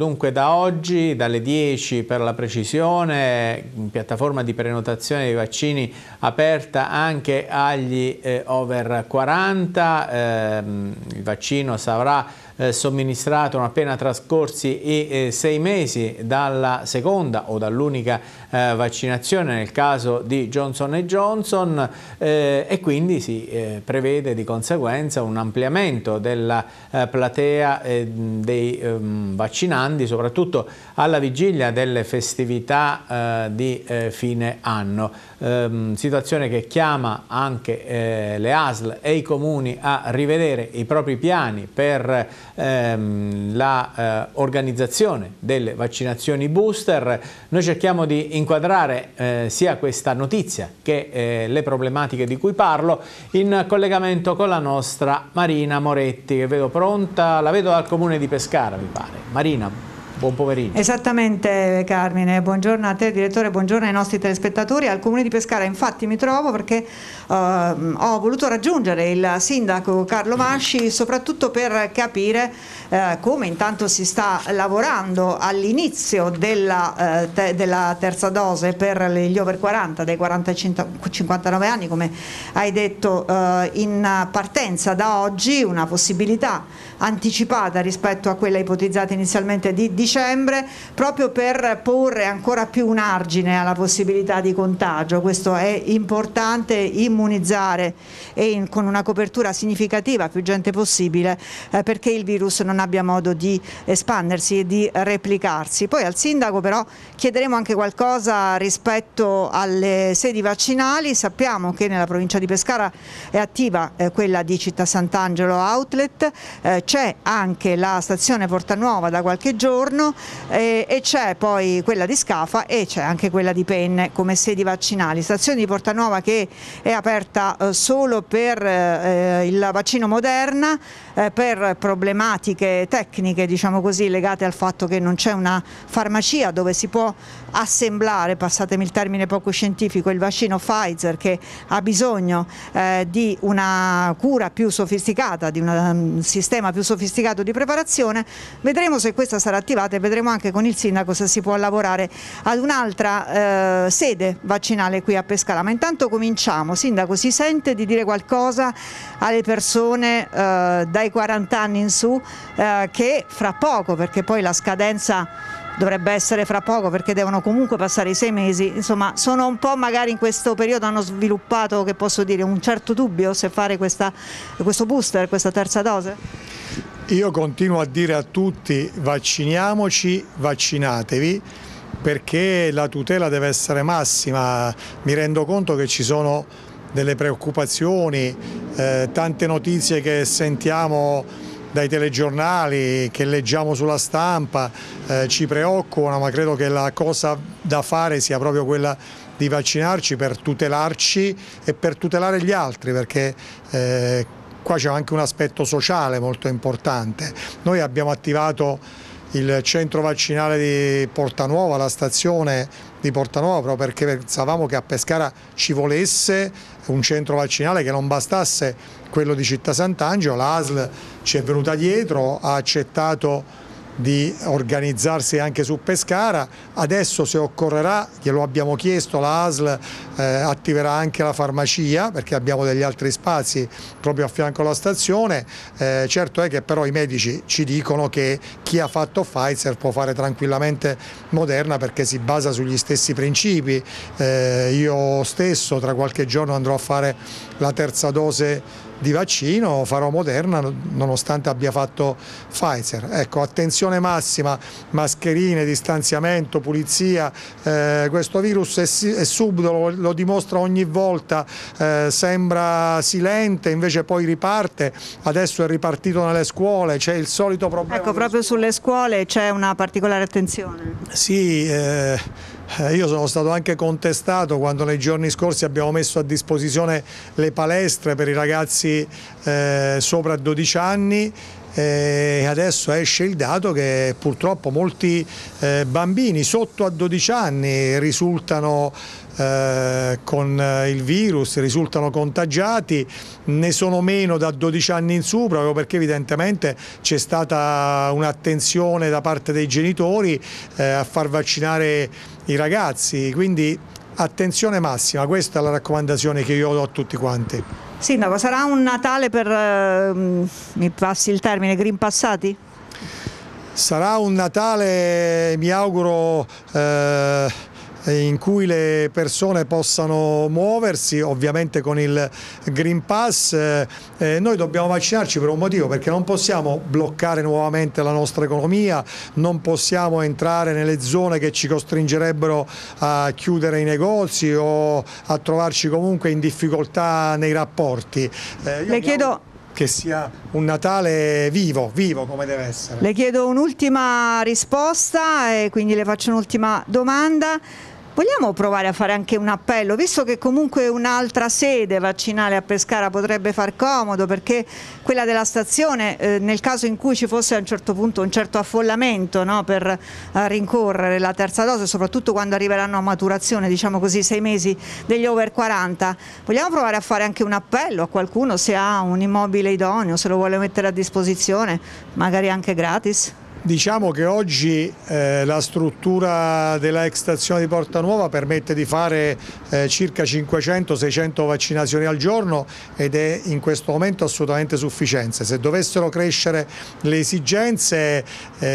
dunque da oggi, dalle 10 per la precisione, piattaforma di prenotazione dei vaccini aperta anche agli over 40, il vaccino sarà somministrato non appena trascorsi i 6 mesi dalla seconda o dall'unica vaccinazione nel caso di Johnson & Johnson, e quindi si prevede di conseguenza un ampliamento della platea dei vaccinandi, soprattutto alla vigilia delle festività di fine anno. Situazione che chiama anche le ASL e i comuni a rivedere i propri piani per l'organizzazione delle vaccinazioni booster. Noi cerchiamo di inquadrare sia questa notizia che le problematiche di cui parlo in collegamento con la nostra Marina Moretti, che vedo pronta, la vedo dal comune di Pescara, mi pare. Marina, buon pomeriggio. Esattamente Carmine, buongiorno a te direttore, buongiorno ai nostri telespettatori. Al comune di Pescara infatti mi trovo perché ho voluto raggiungere il sindaco Carlo Masci soprattutto per capire come intanto si sta lavorando all'inizio della terza dose per gli over 40 dai 40-59 anni, come hai detto, in partenza da oggi, una possibilità anticipata rispetto a quella ipotizzata inizialmente di dicembre, proprio per porre ancora più un argine alla possibilità di contagio. Questo è importante, immunizzare e con una copertura significativa più gente possibile, perché il virus non abbia modo di espandersi e di replicarsi. Poi al sindaco però chiederemo anche qualcosa rispetto alle sedi vaccinali. Sappiamo che nella provincia di Pescara è attiva quella di Città Sant'Angelo Outlet, c'è anche la stazione Portanuova da qualche giorno e c'è poi quella di Scafa e c'è anche quella di Penne come sedi vaccinali. Stazione di Portanuova che è aperta solo per il vaccino Moderna, per problematiche tecniche, diciamo così, legate al fatto che non c'è una farmacia dove si può assemblare, passatemi il termine poco scientifico, il vaccino Pfizer, che ha bisogno di una cura più sofisticata, di un sistema più sofisticato di preparazione. Vedremo se questa sarà attivata e vedremo anche con il sindaco se si può lavorare ad un'altra sede vaccinale qui a Pescara. Ma intanto cominciamo. Sindaco, si sente di dire qualcosa alle persone dai 40 anni in su che fra poco, perché poi la scadenza dovrebbe essere fra poco perché devono comunque passare i 6 mesi, insomma sono un po', magari in questo periodo hanno sviluppato, che posso dire, un certo dubbio se fare questo booster, questa terza dose? Io continuo a dire a tutti: vacciniamoci, vaccinatevi, perché la tutela deve essere massima. Mi rendo conto che ci sono delle preoccupazioni, tante notizie che sentiamo dai telegiornali, che leggiamo sulla stampa, ci preoccupano, ma credo che la cosa da fare sia proprio quella di vaccinarci per tutelarci e per tutelare gli altri, perché qua c'è anche un aspetto sociale molto importante. Noi abbiamo attivato il centro vaccinale di Portanuova, la stazione di Portanuova, proprio perché pensavamo che a Pescara ci volesse un centro vaccinale, che non bastasse quello di Città Sant'Angelo. La ASL ci è venuta dietro, ha accettato di organizzarsi anche su Pescara. Adesso, se occorrerà, glielo abbiamo chiesto, la ASL attiverà anche la farmacia, perché abbiamo degli altri spazi proprio a fianco alla stazione. Certo è che però i medici ci dicono che chi ha fatto Pfizer può fare tranquillamente Moderna, perché si basa sugli stessi principi. Io stesso tra qualche giorno andrò a fare la terza dose di vaccino, farò Moderna nonostante abbia fatto Pfizer. Ecco, attenzione massima, mascherine, distanziamento, pulizia. Questo virus è subdolo, lo dimostra ogni volta, sembra silente, invece poi riparte. Adesso è ripartito nelle scuole, c'è il solito problema. Ecco, proprio sulle scuole c'è una particolare attenzione. Sì, io sono stato anche contestato quando nei giorni scorsi abbiamo messo a disposizione le palestre per i ragazzi sopra 12 anni adesso esce il dato che purtroppo molti bambini sotto a 12 anni risultano con il virus, risultano contagiati, ne sono meno da 12 anni in su, proprio perché evidentemente c'è stata un'attenzione da parte dei genitori a far vaccinare i ragazzi, quindi attenzione massima, questa è la raccomandazione che io do a tutti quanti. Sindaco, sarà un Natale per, mi passi il termine, green passati? Sarà un Natale, mi auguro, in cui le persone possano muoversi, ovviamente con il Green Pass. Noi dobbiamo vaccinarci per un motivo, perché non possiamo bloccare nuovamente la nostra economia, non possiamo entrare nelle zone che ci costringerebbero a chiudere i negozi o a trovarci comunque in difficoltà nei rapporti. Le chiedo che sia un Natale vivo come deve essere. Le chiedo un'ultima risposta e quindi le faccio un'ultima domanda. Vogliamo provare a fare anche un appello, visto che comunque un'altra sede vaccinale a Pescara potrebbe far comodo, perché quella della stazione, nel caso in cui ci fosse a un certo punto un certo affollamento, no, per rincorrere la terza dose, soprattutto quando arriveranno a maturazione, diciamo così, 6 mesi degli over 40, vogliamo provare a fare anche un appello a qualcuno, se ha un immobile idoneo, se lo vuole mettere a disposizione, magari anche gratis? Diciamo che oggi la struttura della ex stazione di Porta Nuova permette di fare circa 500-600 vaccinazioni al giorno ed è in questo momento assolutamente sufficiente. Se dovessero crescere le esigenze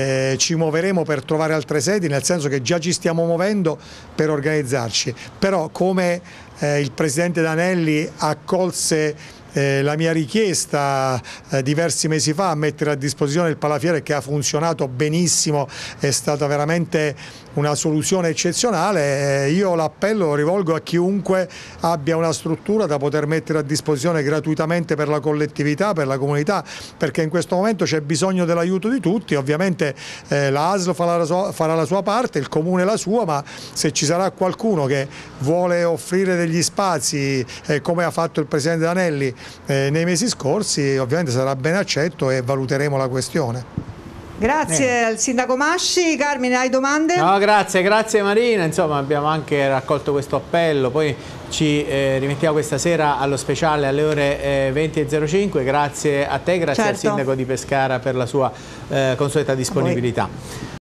ci muoveremo per trovare altre sedi, nel senso che già ci stiamo muovendo per organizzarci. Però come il Presidente D'Anelli accolse la mia richiesta diversi mesi fa a mettere a disposizione il Palafiere, che ha funzionato benissimo, è stata veramente una soluzione eccezionale. Io l'appello lo rivolgo a chiunque abbia una struttura da poter mettere a disposizione gratuitamente per la collettività, per la comunità, perché in questo momento c'è bisogno dell'aiuto di tutti. Ovviamente la ASL farà la sua parte, il Comune la sua, ma se ci sarà qualcuno che vuole offrire degli spazi come ha fatto il Presidente D'Anelli nei mesi scorsi, ovviamente sarà ben accetto e valuteremo la questione. Grazie al Sindaco Masci. Carmine, hai domande? No, grazie Marina, insomma abbiamo anche raccolto questo appello, poi ci rimettiamo questa sera allo speciale alle ore 20:05, grazie a te, grazie al Sindaco di Pescara per la sua consueta disponibilità.